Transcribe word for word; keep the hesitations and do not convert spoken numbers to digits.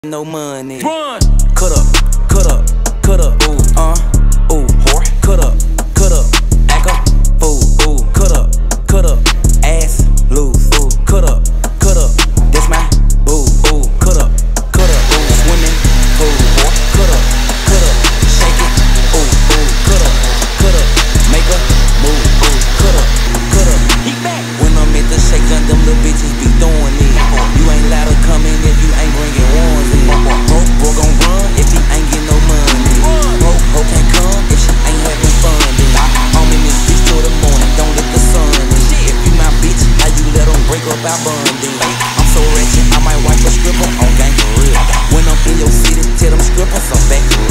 No money. Run! Cut up, cut up, cut up, ooh, uh, ooh, whore. Cut up, cut up, act up, fool, ooh, cut up, cut up, ass loose, ooh, cut up, cut up, that's my boo, ooh, cut up, cut up, ooh, swimming pool, whore. Cut up, cut up, shake it, ooh, ooh, cut up, cut up, make a move, ooh, cut up, cut up, He back! when I'm at the shake gun, them little bitches be doing it. You ain't allowed to come in if you ain't bringing ones in. Broke boy gon' run if he ain't get no money. Broke hoe can't come if she ain't having fun. Then I'm in this bitch till the morning, don't let the sun in. If you my bitch, how you let them break up our bonding? I'm so ratchet, I might wipe a stripper on gang for real. When I'm in your city, tell them strippers I'm back for real.